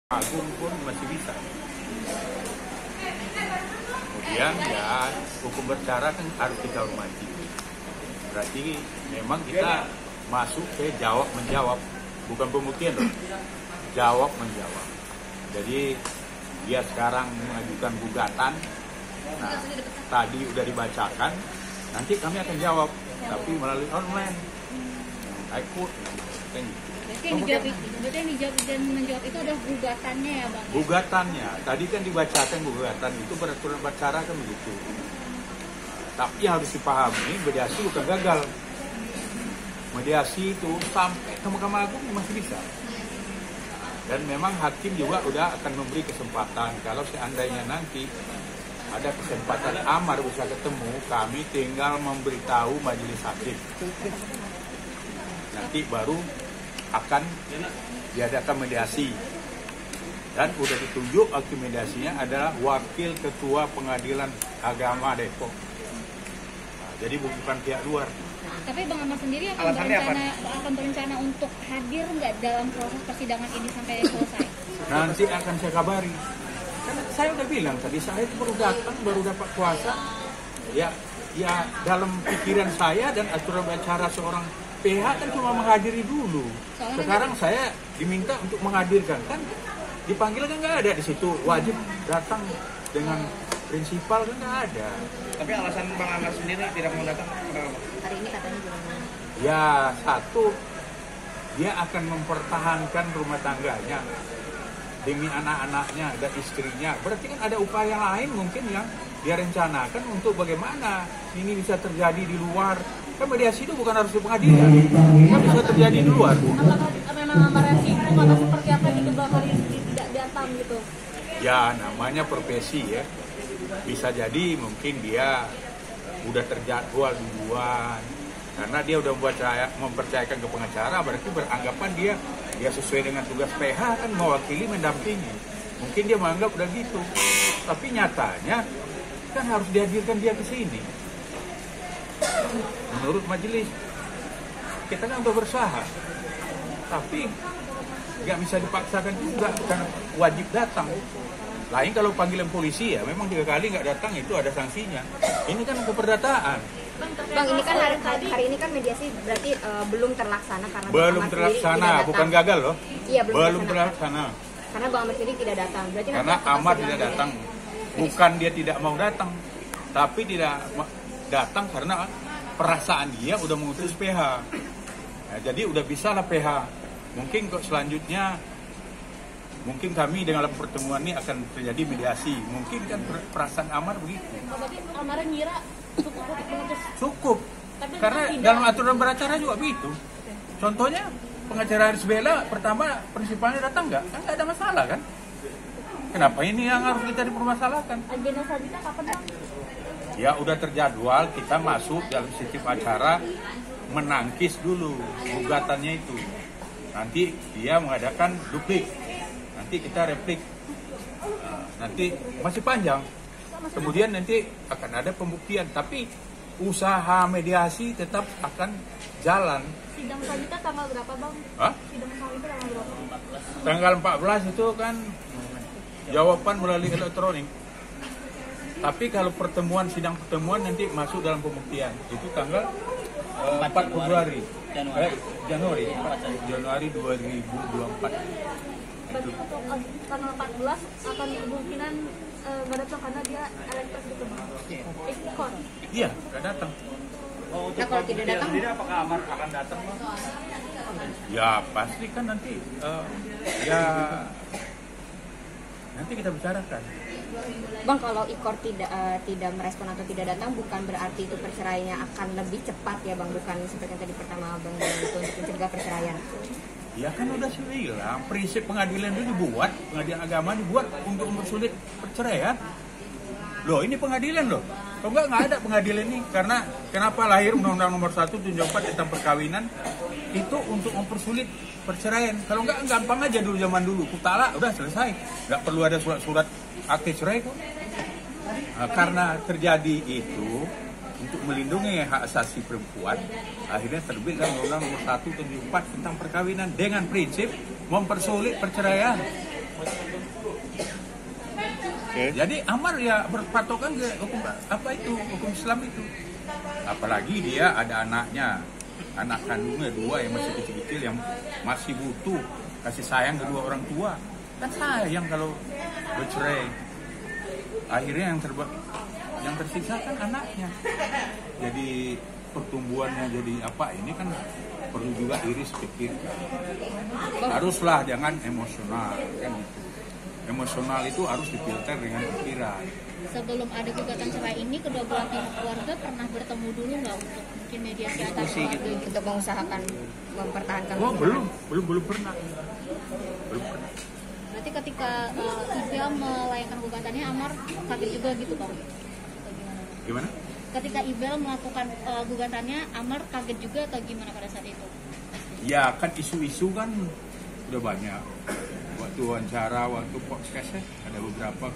Agung pun masih bisa. Kemudian ya hukum bercara kan harus kita hormati. Berarti memang kita masuk ke jawab menjawab, bukan pembuktian loh. Jawab menjawab. Jadi dia sekarang mengajukan gugatan. Nah, tadi udah dibacakan, nanti kami akan jawab, tapi melalui online. Ikut kan gitu. Berarti yang dijawab dan menjawab itu adalah gugatannya ya Bang? Gugatannya, tadi kan dibacakan gugatan itu peraturan bercara kan begitu. Tapi yang harus dipahami, mediasi bukan gagal. Mediasi itu sampai ke Mahkamah Agung masih bisa. Dan memang hakim juga udah akan memberi kesempatan. Kalau seandainya nanti ada kesempatan amar bisa ketemu, kami tinggal memberitahu majelis hakim. Nanti baru akan diadakan mediasi. Dan udah ditunjuk hakim mediasinya adalah Wakil Ketua Pengadilan Agama Depok. Nah, jadi bukan pihak luar. Tapi Bang Ahmad sendiri akan berencana untuk hadir nggak dalam proses persidangan ini sampai selesai? Nanti akan saya kabari. Karena saya udah bilang tadi, saya itu baru datang, baru dapat kuasa. Ya dalam pikiran saya dan aturan acara seorang PH kan cuma menghadiri dulu. Sekarang saya diminta untuk menghadirkan, kan dipanggil kan nggak ada di situ, wajib datang dengan prinsipal kan nggak ada. Tapi alasan Bang Ahmad sendiri tidak mau datang Hari ini katanya gimana? Ya satu, dia akan mempertahankan rumah tangganya demi anak-anaknya dan istrinya. Berarti kan ada upaya lain mungkin yang dia rencanakan untuk bagaimana ini bisa terjadi di luar. Kan mediasi itu bukan harus di pengadilan, kan bisa terjadi di luar. Apakah memang amarnya singgung atau seperti apa gitu Bang hari ini tidak datang gitu? Ya namanya profesi ya. Bisa jadi mungkin dia udah terjadwal duluan. Karena dia udah mempercayakan ke pengacara, berarti beranggapan dia sesuai dengan tugas PH kan mewakili, mendampingi. Mungkin dia menganggap udah gitu. Tapi nyatanya kan harus dihadirkan dia ke sini. Menurut majelis, kita kan udah berusaha. Tapi nggak bisa dipaksakan juga, karena wajib datang. Lain kalau panggilan polisi ya memang 3 kali nggak datang itu ada sanksinya. Ini kan keperdataan. Bang, ini kan hari ini kan mediasi berarti belum terlaksana karena Belum terlaksana, bukan gagal loh. Iya, belum terlaksana. Karena Bang Ahmad sendiri tidak datang. Berarti Karena Ahmad tidak datang. Bukan dia tidak mau datang, tapi tidak datang karena perasaan dia udah mengutus PH. Nah, jadi udah bisa lah PH. Mungkin kok selanjutnya mungkin kami dengan pertemuan ini akan terjadi mediasi. Mungkin kan perasaan Amar begitu. Berarti amarnya ngira cukup untuk memutus. Cukup. Karena dalam aturan beracara juga begitu. Contohnya pengacara Haris Bella pertama prinsipalnya datang nggak? Kan nggak ada masalah kan? Kenapa ini yang harus kita dipermasalahkan? Agenda selanjutnya kapan Bang? Ya udah terjadwal, kita masuk dalam sistem acara menangkis dulu gugatannya itu. Nanti dia mengadakan duplik, nanti kita replik. Nanti masih panjang. Kemudian nanti akan ada pembuktian, tapi usaha mediasi tetap akan jalan. Sidang selanjutnya tanggal berapa Bang? Hah? Sidang selanjutnya tanggal berapa? Tanggal 14 itu kan jawaban melalui elektronik. Tapi kalau sidang pertemuan nanti masuk dalam pembuktian. Itu tanggal 4 Februari. Januari 2024. Berarti untuk tanggal 14 akan kemungkinan nggak datang karena dia elektrik gitu Bang. Ikut. Iya, nggak datang. Nah, kalau tidak datang, apakah Amar akan datang? Ya pasti kan nanti nanti kita bicarakan. Bang, kalau Ikor tidak merespon atau tidak datang, bukan berarti itu perceraiannya akan lebih cepat ya Bang, bukan seperti yang tadi pertama Bang bilang itu untuk mencegah perceraian. Ya kan udah saya bilang, prinsip pengadilan itu dibuat, pengadilan agama dibuat untuk mempersulit perceraian. Loh ini pengadilan loh. Kalau nggak ada pengadilan ini. Karena kenapa lahir Undang-Undang Nomor 1 Tahun 74 tentang perkawinan itu untuk mempersulit perceraian. Kalau nggak gampang aja dulu zaman dulu. Kutala udah selesai. Nggak perlu ada surat-surat akte cerai kok. Nah, karena terjadi itu untuk melindungi hak asasi perempuan, akhirnya terbitlah Undang-Undang Nomor 1 Tahun 74 tentang perkawinan dengan prinsip mempersulit perceraian. Jadi Amar ya berpatokan ke hukum apa itu, hukum Islam itu. Apalagi dia ada anaknya, anak kandungnya 2 yang masih kecil-kecil yang masih butuh kasih sayang kedua orang tua. Kan sayang kalau bercerai. Akhirnya yang tersiksa kan anaknya. Jadi pertumbuhannya jadi apa, ini kan perlu juga iris pikir. Haruslah jangan emosional kan gitu. Emosional itu harus difilter dengan pikiran. Sebelum ada gugatan cerai ini, kedua belah pihak keluarga pernah bertemu dulu nggak untuk mungkin mediasi antar keluarga gitu? Untuk mengusahakan mempertahankan. Oh belum pernah. Berarti ketika Ibel melayangkan gugatannya, Amar kaget juga gitu Bang? Gimana? Ketika Ibel melakukan gugatannya, Amar kaget juga atau gimana pada saat itu? Ya kan isu-isu kan udah banyak. Waktu wawancara, waktu podcast ada beberapa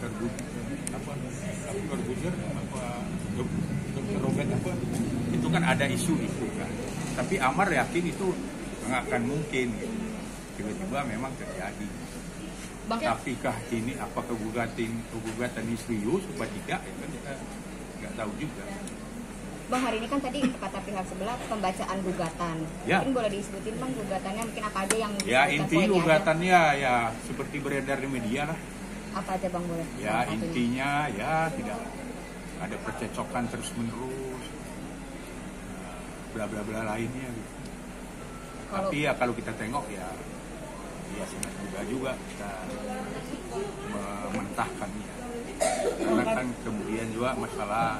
Dr. Robert apa itu kan ada isu itu kan. Tapi Amar yakin itu nggak akan mungkin gitu. Tiba-tiba memang terjadi. Apakah ini apakah gugatan ini serius apa tidak? Itu kan kita nggak tahu juga. Bang, hari ini kan tadi kata pihak sebelah pembacaan gugatan. Ya. Mungkin boleh disebutin Bang gugatannya mungkin apa aja yang ya disebutkan inti poinnya gugatannya ya seperti beredar di media lah. apa aja Bang boleh? Ya salah satunya? intinya ya tidak ada percecokan terus menerus, bla bla bla lainnya gitu. Tapi ya kalau kita tengok ya sangat juga kita mementahkannya. Karena kan kemudian juga masalah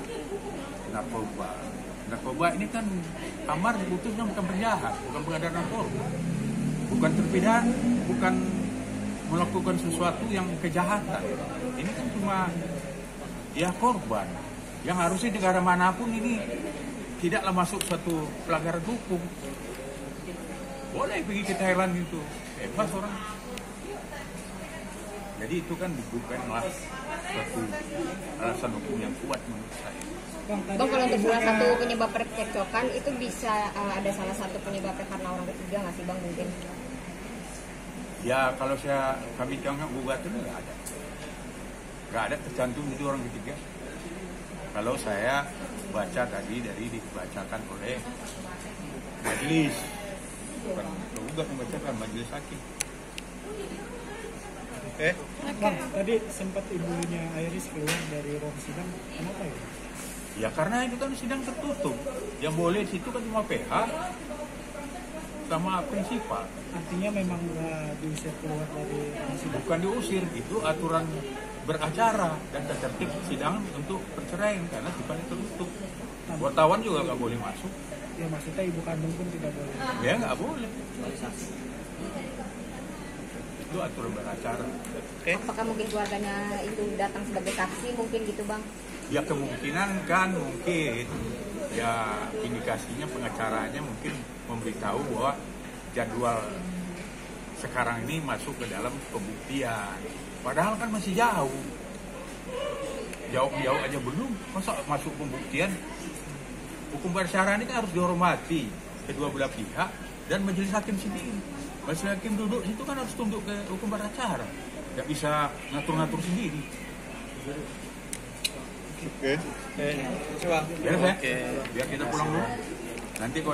narkoba ini kan Amar diputusnya bukan penjahat, bukan pengedar narkoba, bukan terpidana, bukan melakukan sesuatu yang kejahatan. Ini kan cuma ya korban yang harusnya negara manapun ini tidaklah masuk suatu pelanggaran hukum. Boleh pergi ke Thailand itu bebas orang. Jadi itu kan bukanlah suatu alasan hukum yang kuat menurut saya. Bang, kalau untuk salah satu penyebab percekcokan itu bisa ada salah satu penyebabnya karena orang ketiga nggak sih Bang mungkin? Ya kalau kami tengok gugatan nggak ada tercantum itu orang ketiga. Kalau saya baca tadi dari dibacakan oleh majelis, bukan gugat membacakan majelis hakim. Bang, tadi sempat ibunya Iris keluar dari ruang sidang, kenapa ya? Ya karena itu kan sidang tertutup. Yang boleh di situ kan cuma PH sama prinsipal. Artinya memang nggak diusir keluar dari ruang sidang. Bukan diusir, itu aturan beracara dan tertib sidang untuk perceraian karena sifatnya tertutup. Wartawan juga nggak boleh masuk. Ya maksudnya ibu kandung pun tidak boleh. Ya nggak boleh. Itu aturan beracara. Apakah mungkin keluarganya itu datang sebagai saksi mungkin gitu Bang? Ya kemungkinan kan mungkin ya indikasinya pengacaranya mungkin memberitahu bahwa jadwal sekarang ini masuk ke dalam pembuktian. Padahal kan masih jauh aja belum, masa masuk pembuktian. Hukum beracara ini kan harus dihormati kedua belah pihak dan majelis hakim sendiri. Majelis hakim duduk itu kan harus tunduk ke hukum beracara, nggak bisa ngatur-ngatur sendiri. Coba. Biar kita pulang dulu. Nanti kalau